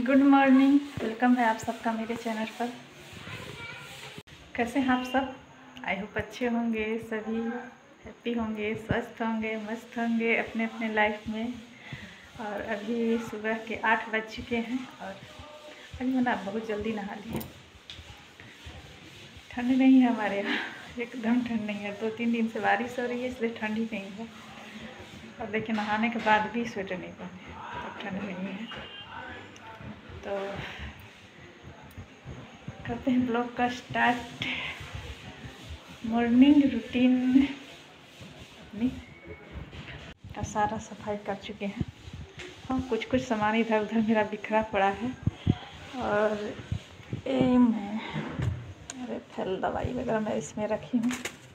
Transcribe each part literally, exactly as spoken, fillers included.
Good morning, welcome है आप सबका मेरे चैनल पर। कैसे हैं आप सब? आई होप अच्छे होंगे, सभी हैप्पी होंगे, स्वस्थ होंगे, मस्त होंगे अपने अपने लाइफ में। और अभी सुबह के आठ बज चुके हैं और अभी मैंने बहुत जल्दी नहा लिया। ठंड नहीं है हमारे यहाँ, एकदम ठंड नहीं है। दो तीन दिन से बारिश हो रही है इसलिए ठंड ही नहीं है। और देखिए नहाने के बाद भी स्वेटर नहीं पहने, तो ठंड नहीं है। तो करते हैं ब्लॉग का स्टार्ट। मॉर्निंग रूटीन अपनी का सारा सफाई कर चुके हैं। हाँ, कुछ कुछ सामान इधर उधर मेरा बिखरा पड़ा है। और ये मैं अरे फैल दवाई वगैरह मैं इसमें रखी हूँ।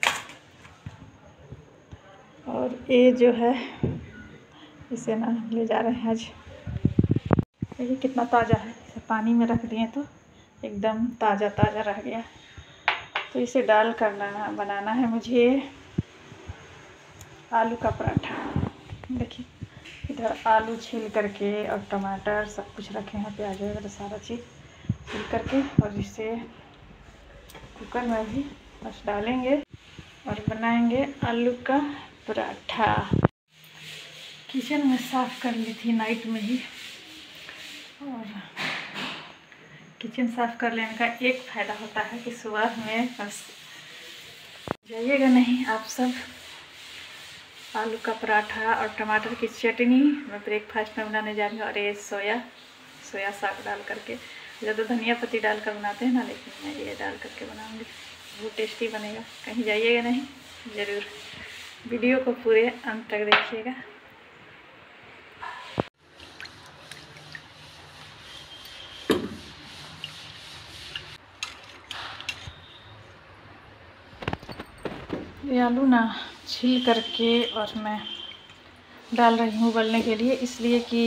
और ये जो है इसे ना ले जा रहे हैं आज। ये कितना ताज़ा है, इसे पानी में रख दिए तो एकदम ताज़ा ताज़ा रह गया। तो इसे डाल करना बनाना है मुझे आलू का पराठा। देखिए इधर आलू छील करके और टमाटर सब कुछ रखे हैं, प्याज वगैरह सारा चीज़ छील करके, और इसे कुकर में भी बस डालेंगे और बनाएंगे आलू का पराठा। किचन में साफ़ कर ली थी नाइट में ही। और किचन साफ़ कर लेने का एक फ़ायदा होता है कि सुबह में बस जाइएगा नहीं आप सब। आलू का पराठा और टमाटर की चटनी मैं ब्रेकफास्ट में बनाने जा रही हूँ। और ये सोया सोया साग डाल करके, ज़्यादा धनिया पत्ती डाल कर बनाते हैं ना, लेकिन मैं ये डाल करके बनाऊँगी, बहुत टेस्टी बनेगा। कहीं जाइएगा नहीं, ज़रूर वीडियो को पूरे अंत तक देखिएगा। ये आलू ना छील करके और मैं डाल रही हूँ उबलने के लिए, इसलिए कि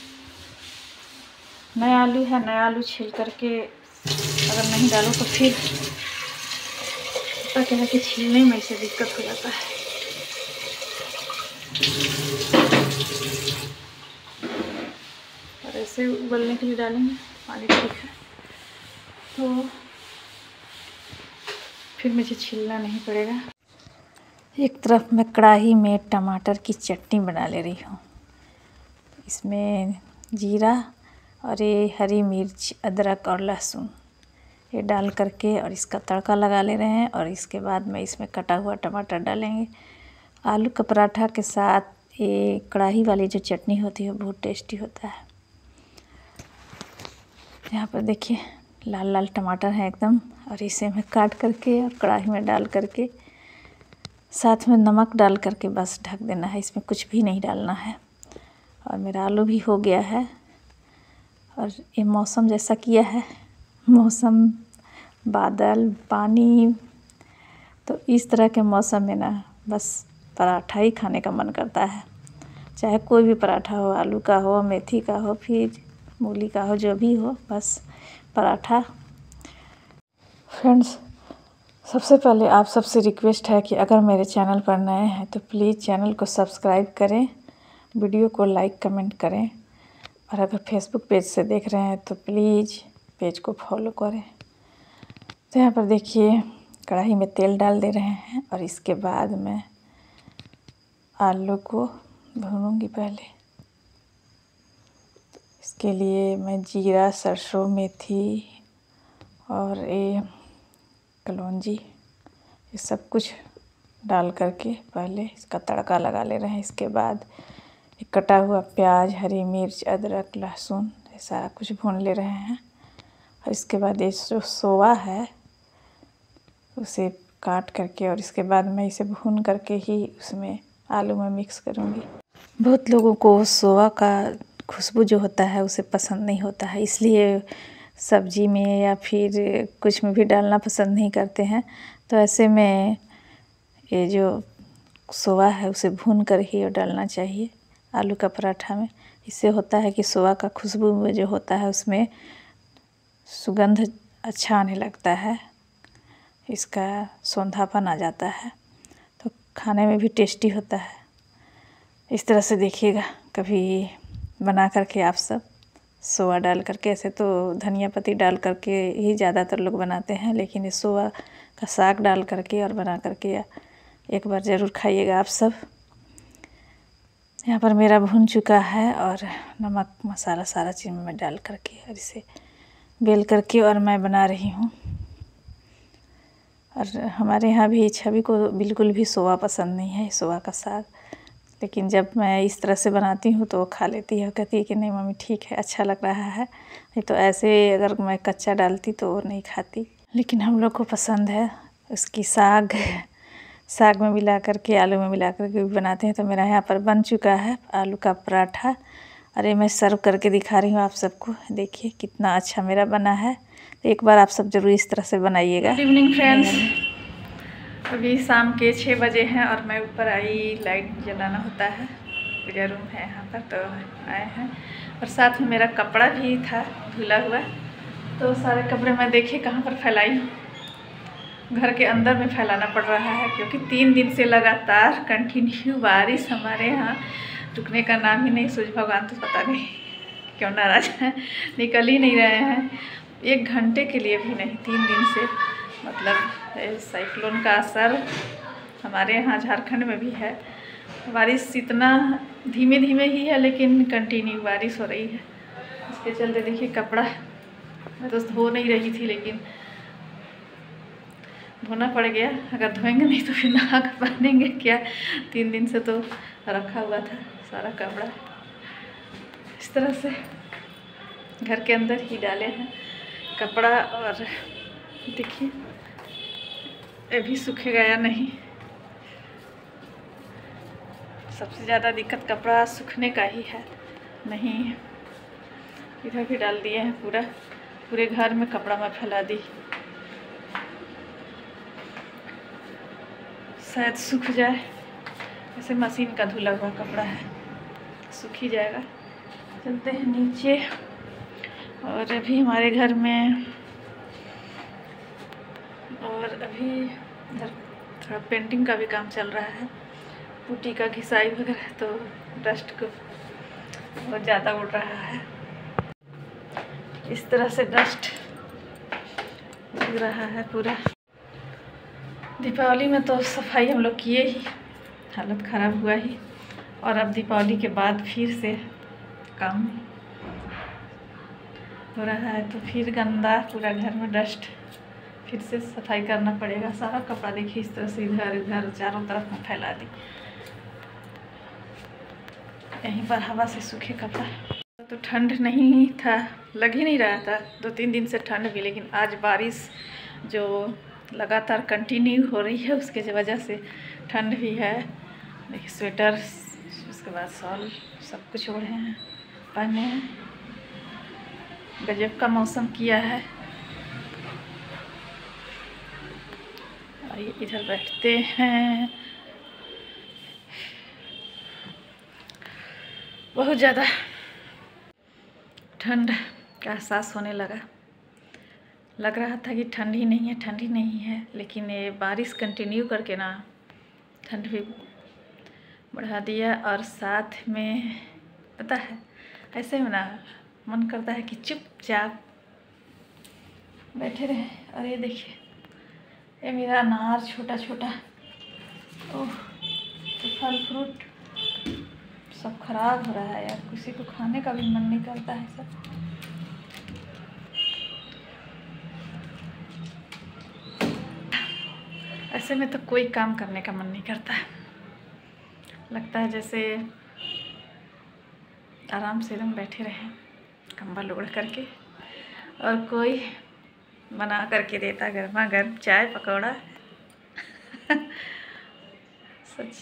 नया आलू है। नया आलू छील करके अगर नहीं डालो तो फिर पता क्या है कि छीलने में इसे दिक्कत हो जाता है। और ऐसे उबलने के लिए डालेंगे, पानी ठीक है तो फिर मुझे छीलना नहीं पड़ेगा। एक तरफ मैं कढ़ाई में टमाटर की चटनी बना ले रही हूँ। इसमें जीरा और ये हरी मिर्च, अदरक और लहसुन ये डाल करके और इसका तड़का लगा ले रहे हैं। और इसके बाद में इसमें कटा हुआ टमाटर डालेंगे। आलू का पराठा के साथ ये कढ़ाई वाली जो चटनी होती है बहुत टेस्टी होता है। यहाँ पर देखिए लाल लाल टमाटर हैं एकदम, और इसे मैं काट करके और कढ़ाई में डाल करके साथ में नमक डाल करके बस ढक देना है। इसमें कुछ भी नहीं डालना है। और मेरा आलू भी हो गया है। और ये मौसम जैसा किया है, मौसम बादल पानी, तो इस तरह के मौसम में ना बस पराठा ही खाने का मन करता है। चाहे कोई भी पराठा हो, आलू का हो, मेथी का हो, फिर मूली का हो, जो भी हो, बस पराठा। फ्रेंड्स, सबसे पहले आप सबसे रिक्वेस्ट है कि अगर मेरे चैनल पर नए हैं तो प्लीज़ चैनल को सब्सक्राइब करें, वीडियो को लाइक कमेंट करें। और अगर फेसबुक पेज से देख रहे हैं तो प्लीज़ पेज को फॉलो करें। तो यहाँ पर देखिए कढ़ाई में तेल डाल दे रहे हैं और इसके बाद मैं आलू को भूनूंगी। पहले इसके लिए मैं जीरा, सरसों, मेथी और ये कलौंजी ये सब कुछ डाल करके पहले इसका तड़का लगा ले रहे हैं। इसके बाद कटा हुआ प्याज, हरी मिर्च, अदरक, लहसुन ये सारा कुछ भून ले रहे हैं। और इसके बाद ये जो सोया है उसे काट करके और इसके बाद मैं इसे भून करके ही उसमें आलू में मिक्स करूँगी। बहुत लोगों को सोया का खुशबू जो होता है उसे पसंद नहीं होता है, इसलिए सब्जी में या फिर कुछ में भी डालना पसंद नहीं करते हैं। तो ऐसे में ये जो सोया है उसे भून कर ही डालना चाहिए आलू का पराठा में। इससे होता है कि सोया का खुशबू में जो होता है उसमें सुगंध अच्छा आने लगता है, इसका सौंधापन आ जाता है, तो खाने में भी टेस्टी होता है। इस तरह से देखिएगा, कभी बना करके आप सब सोआ डाल करके। ऐसे तो धनिया पत्ती डाल करके ही ज़्यादातर लोग बनाते हैं, लेकिन ये सोआ का साग डाल करके और बना करके एक बार ज़रूर खाइएगा आप सब। यहाँ पर मेरा भुन चुका है और नमक मसाला सारा चीज़ में डाल करके और इसे बेल करके और मैं बना रही हूँ। और हमारे यहाँ भी छवि को बिल्कुल भी सोआ पसंद नहीं है, सोआ का साग, लेकिन जब मैं इस तरह से बनाती हूँ तो वो खा लेती है, कहती है कि नहीं मम्मी ठीक है, अच्छा लग रहा है। नहीं तो ऐसे अगर मैं कच्चा डालती तो वो नहीं खाती, लेकिन हम लोग को पसंद है। उसकी साग साग में मिला करके, आलू में मिला करके भी बनाते हैं। तो मेरा यहाँ पर बन चुका है आलू का पराठा। अरे मैं सर्व करके दिखा रही हूँ आप सबको, देखिए कितना अच्छा मेरा बना है। तो एक बार आप सब ज़रूर इस तरह से बनाइएगा। गुड इवनिंग फ्रेंड्स, अभी शाम के छः बजे हैं और मैं ऊपर आई, लाइट जलाना होता है, पूजा रूम है यहाँ पर, तो आए हैं। और साथ में मेरा कपड़ा भी था धुला हुआ, तो सारे कपड़े मैं देखिए कहाँ पर फैलाई हूँ, घर के अंदर में फैलाना पड़ रहा है, क्योंकि तीन दिन से लगातार कंटिन्यू बारिश हमारे यहाँ रुकने का नाम ही नहीं। सूझ भगवान तो पता नहीं क्यों नाराज हैं, निकल ही नहीं रहे हैं, एक घंटे के लिए भी नहीं, तीन दिन से। मतलब साइक्लोन का असर हमारे यहाँ झारखंड में भी है। बारिश इतना धीमे धीमे ही है, लेकिन कंटिन्यू बारिश हो रही है। इसके चलते देखिए कपड़ा मैं तो धो नहीं रही थी, लेकिन धोना पड़ गया। अगर धोएंगे नहीं तो फिर नहा कर पहनेंगे क्या, तीन दिन से तो रखा हुआ था सारा कपड़ा। इस तरह से घर के अंदर ही डाले हैं कपड़ा, और देखिए ये भी सूखेगा या नहीं। सबसे ज़्यादा दिक्कत कपड़ा सूखने का ही है। नहीं इधर भी डाल दिए हैं, पूरा पूरे घर में कपड़ा मैं फैला दी, शायद सूख जाए। ऐसे मशीन का धुला हुआ कपड़ा है, सूख ही जाएगा। चलते हैं नीचे। और अभी हमारे घर में, और अभी इधर थोड़ा पेंटिंग का भी काम चल रहा है, पुट्टी का घिसाई वगैरह, तो डस्ट को बहुत ज़्यादा उड़ रहा है। इस तरह से डस्ट उड़ रहा है पूरा। दीपावली में तो सफाई हम लोग किए ही, हालत ख़राब हुआ ही, और अब दीपावली के बाद फिर से काम हो रहा है, तो फिर गंदा पूरा घर में डस्ट, फिर से सफाई करना पड़ेगा। सारा कपड़ा देखिए इस तरह से इधर इधर चारों तरफ में फैला दी, यहीं पर हवा से सूखे कपड़ा। तो ठंड नहीं था, लग ही नहीं रहा था दो तीन दिन से ठंड भी, लेकिन आज बारिश जो लगातार कंटिन्यू हो रही है उसके वजह से ठंड भी है। देखिए स्वेटर, उसके बाद शॉल, सब कुछ ओढ़े हैं, पहने हैं। गजब का मौसम किया है। आइए इधर बैठते हैं। बहुत ज़्यादा ठंड का एहसास होने लगा। लग रहा था कि ठंड ही नहीं है, ठंड ही नहीं है, लेकिन ये बारिश कंटिन्यू करके ना ठंड भी बढ़ा दिया। और साथ में पता है ऐसे में ना मन करता है कि चुपचाप बैठे रहे। और ये देखिए ये मेरा अनार छोटा छोटा, ओह तो फल फ्रूट सब खराब हो रहा है यार, किसी को खाने का भी मन नहीं करता है सब। ऐसे में तो कोई काम करने का मन नहीं करता, लगता है जैसे आराम से एकदम बैठे रहें कंबल ओढ़ करके, और कोई बना करके देता गर्मा गर्म चाय पकौड़ा। सच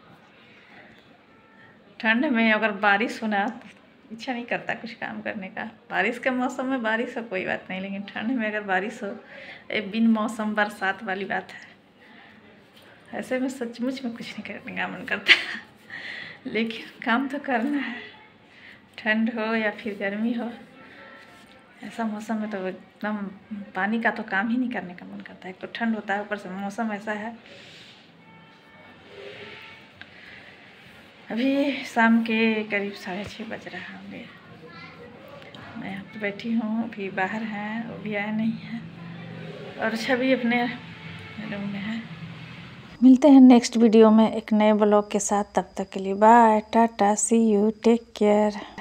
ठंड में अगर बारिश होना इच्छा नहीं करता कुछ काम करने का। बारिश के मौसम में बारिश हो कोई बात नहीं, लेकिन ठंड में अगर बारिश हो, ये बिन मौसम बरसात वाली बात है। ऐसे में सचमुच में कुछ नहीं करने का मन करता, लेकिन काम तो करना है, ठंड हो या फिर गर्मी हो। ऐसा मौसम में तो एकदम पानी का तो काम ही नहीं करने का मन करता है। एक तो ठंड होता है, ऊपर से मौसम ऐसा है। अभी शाम के करीब साढ़े छः बज रहा होंगे, मस्त बैठी हूँ। अभी बाहर हैं, वो भी आया नहीं है और छवि अपने रूम में है। मिलते हैं नेक्स्ट वीडियो में एक नए ब्लॉग के साथ। तब तक के लिए bye, tata, see you, take care.